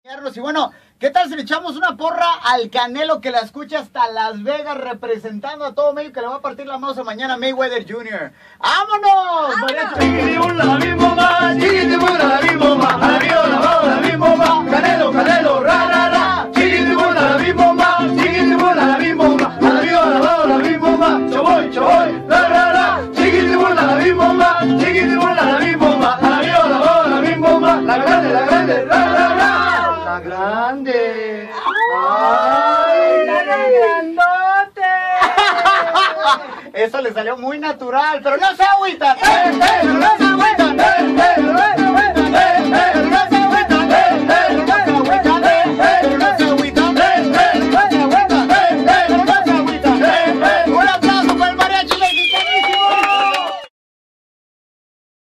Y bueno, ¿qué tal si le echamos una porra al Canelo que la escucha hasta Las Vegas representando a todo México, que le va a partir la mouse mañana a Mayweather Jr.? ¡Vámonos! Canelo, Canelo, ra, ra, ra. Chiquitibula, la bimba, chiquitibula, la bimba, a la viola, la bimba, choboy, choboy, ra, ra, ra. Chiquitibula, la bimba, chiquitibula, la bimba, a la viola, la bimba, la grande, ra, ra, ra. La grande. ¡Ay, la grandote! Eso le salió muy natural, pero no se agüita.